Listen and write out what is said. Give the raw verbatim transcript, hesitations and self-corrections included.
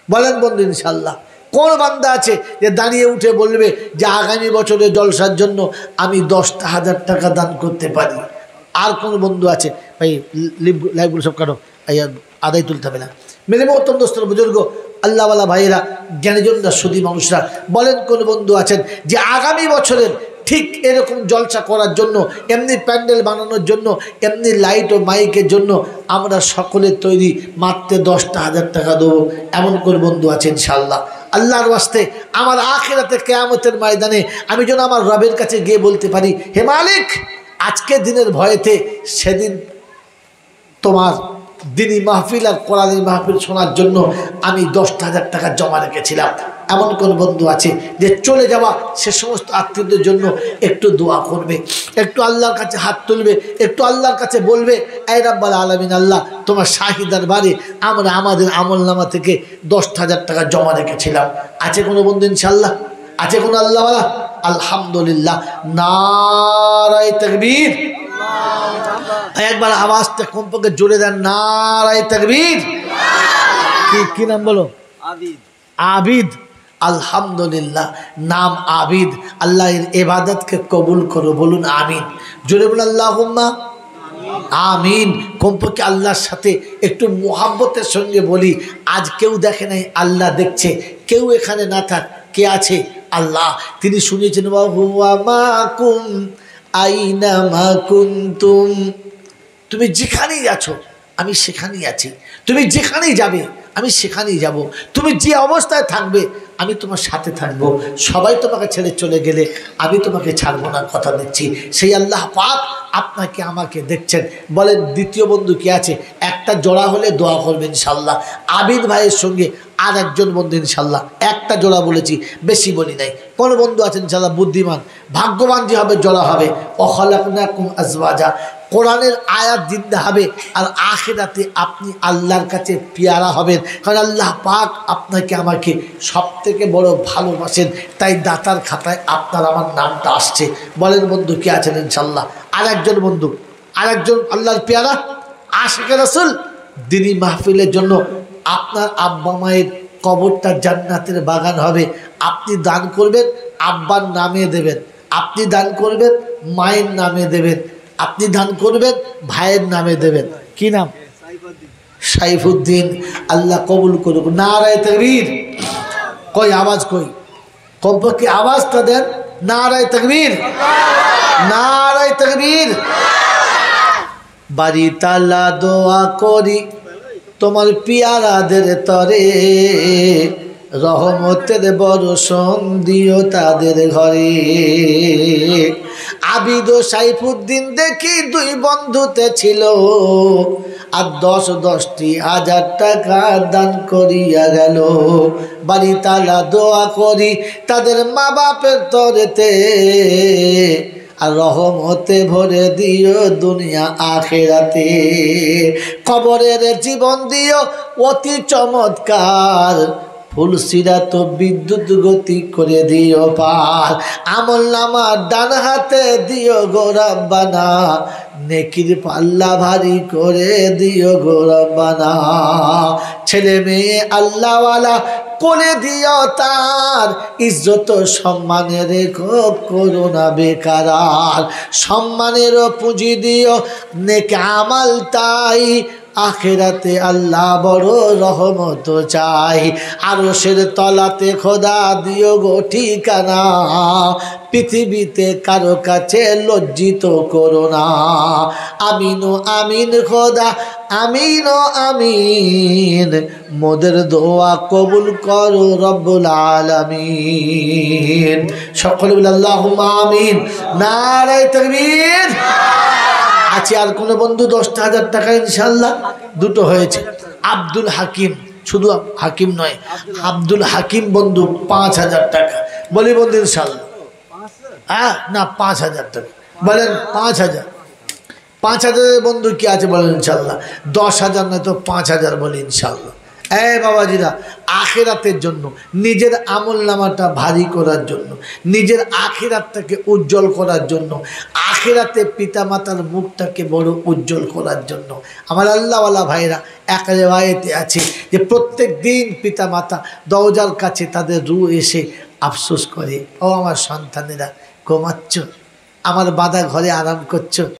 বলেন বন্ধু ইনশাল্লাহ। কোন বান্দা আছে যে দাঁড়িয়ে উঠে বলবে যে আগামী বছরের জলসার জন্য আমি দশটা হাজার টাকা দান করতে পারি? আর কোন বন্ধু আছে? ভাই লাইভগুলো সব কাটো, আদায় তুলতে হবে না। মেরে মহতম দোস্তর বুজুর্গ আল্লাহওয়ালা ভাইয়েরা, জ্ঞানীজনরা, সুদী মানুষরা, বলেন কোন বন্ধু আছেন যে আগামী বছরের ঠিক এরকম জলসা করার জন্য, এমনি প্যান্ডেল বানানোর জন্য, এমনি লাইট ও মাইকের জন্য আমরা সকলে তৈরি, মাত্র দশটা হাজার টাকা দেবো, এমন কোন বন্ধু আছে? ইনশাআল্লাহ আল্লাহর ওয়াস্তে আমার আখিরাতে কিয়ামতের ময়দানে আমি যেন আমার রবের কাছে গিয়ে বলতে পারি, হে মালিক, আজকে দিনের ভয়েতে সেদিন তোমার দিনী মাহফিল আর কোরআনের মাহফিল শোনার জন্য আমি দশটা হাজার টাকা জমা রেখেছিলাম। এমন কোন বন্ধু আছে যে চলে যাওয়া সে সমস্ত আত্মীয়দের জন্য একটু দোয়া করবে, একটু আল্লাহর কাছে হাত তুলবে, একটু আল্লাহর কাছে বলবে, এই রাব্বুল আলামিন, আল্লাহ তোমার শাহিদার বারে আমরা আমাদের আমলনামা থেকে দশটা হাজার টাকা জমা রেখেছিলাম? আছে কোনো বন্ধু? ইনশাআল্লাহ আছে কোনো আল্লাহওয়ালা? আলহামদুলিল্লাহ, নারায়ে তাকবীর। একবার আওয়াজটা কমপক্ষে জোরে দেন, নারায়ে তাকবীর। কি কি নাম বলো? আবিদ। আবিদ, আলহামদুলিল্লাহ, নাম আবিদ। আল্লাহ এর ইবাদতকে কবুল করো, বলুন আমিন। জোরে বলুন আল্লাহুম্মা আমিন। কমপক্ষে আল্লাহর সাথে একটু মোহাব্বতের সঙ্গে বলি, আজ কেউ দেখে নাই, আল্লাহ দেখছে। কেউ এখানে না থাক, কে আছে? আল্লাহ। তিনি শুনেছেন, ওয়া হুয়া মাকুম আইনা মা কুনতুম। তুমি যেখানেই আছো আমি সেখানেই আছি, তুমি যেখানেই যাবে আমি সেখানেই যাব, তুমি যে অবস্থায় থাকবে আমি তোমার সাথে থাকব। সবাই তোমাকে ছেড়ে চলে গেলে আমি তোমাকে ছাড়বো না, কথা দিচ্ছি। সেই আল্লাহ পাক আপনাকে আমাকে দেখছেন। বলেন দ্বিতীয় বন্ধু কে আছে? একটা জোড়া হলে দোয়া করবেন ইনশাল্লাহ। আবিদ ভাইয়ের সঙ্গে আর একজন বন্ধু ইনশাল্লাহ, একটা জোড়া বলেছি, বেশি বলি নাই। কোন বন্ধু আছেন ইনশাল্লাহ বুদ্ধিমান ভাগ্যবান যে হবে, জোড়া হবে? ওয়াখালাকনাকুম আজওয়াজা, কোরআনের আয়াত জিন্দা হবে, আর আখিরাতে আপনি আল্লাহর কাছে পেয়ারা হবেন। কারণ আল্লাহ পাক আপনাকে আমাকে সব থেকে বড় ভালোবাসেন, তাই দাতার খাতায় আপনার আমার নামটা আসছে। বলেন বন্ধু কে আছেন? ইনশাল্লাহ আর একজন বন্ধু, আর একজন আল্লাহর পেয়ারা আশিকে রাসূল, দিনী মাহফিলের জন্য আপনার আব্বা মায়ের কবরটা জান্নাতের বাগান হবে। আপনি দান করবেন, আব্বার নামে দেবেন। আপনি দান করবেন, মায়ের নামে দেবেন। আপনি দান করবেন, ভাইয়ের নামে দেবেন। কি নাম? সাইফুদ্দিন। আল্লাহ কবুল করুক। নারায়ে তাকবীর। কই আওয়াজ কই? কমপক্ষে আওয়াজটা দেন, নারায়ে তাকবীর, নারায়ে তাকবীর। বাড়ি তালা দোয়া করি তোমার পিয়ারাদের তরে, রহমতের বর্ষণ দিও তাদের ঘরে। আবিদ ও সাইফুদ্দিন দেখি দুই বন্ধুতে ছিল, আর দশ দশটি হাজার টাকা দান করিয়া গেল। বাড়ি তালা দোয়া করি তাদের মা বাপের তরেতে, আর রহমতে ভরে দিও দুনিয়া আখিরাতে। কবরের জীবন দিও অতি চমৎকার, ফুলসিরাত বিদ্যুৎ গতি করে দিও পার। আমল নামা ডান হাতে দিও গো রব্বানা, নেকির পাল্লা ভারী করে দিও গো রব্বানা। ছেলে মেয়ে আল্লাহওয়ালা করে দিও তার, ইজ্জত সম্মানে রেখো করো না বেকারার। সম্মানেরও পুঁজি দিও নেক আমাল তাই, আখিরাতে আল্লাহ বড় রহমত চাই। আরশের তলাতে খোদা দিও গো ঠিকানা, পৃথিবীতে কারো কাছে লজ্জিত করো না। আমিন ও আমিন খোদা, আমিন ও আমিন, মোদের দোয়া কবুল করো রব্বুল আলামিন। সকলে বলে আল্লাহুম্মা আমিন। নারায়ে তাকবীর। আছে আর কোন বন্ধু? দশটা হাজার টাকা ইনশাল্লাহ দুটো হয়েছে। আব্দুল হাকিম, শুধু হাকিম নয়, আব্দুল হাকিম বন্ধু পাঁচ হাজার টাকা। বলি বন্ধু ইনশাল্লাহ? হ্যাঁ না, পাঁচ হাজার টাকা। বলেন পাঁচ হাজার। পাঁচ হাজারের বন্ধু কি আছে বলেন ইনশাল্লাহ? দশ হাজার নয় তো পাঁচ হাজার বলি ইনশাল্লাহ। এ বাবাজিরা, আখিরাতের জন্য, নিজের আমল নামাটা ভারী করার জন্য, নিজের আখিরাতটাকে উজ্জ্বল করার জন্য, আখিরাতে পিতামাতার মুখটাকে বড় উজ্জ্বল করার জন্য আমার আল্লাহওয়ালা ভাইরা এক রেওয়ায়েতে আছে যে প্রত্যেক দিন পিতামাতা দরজার কাছে তাদের রূহ এসে আফসোস করে, ও আমার সন্তানেরা ঘুমাচ্ছ, আমার বাঁধা ঘরে আরাম করছো।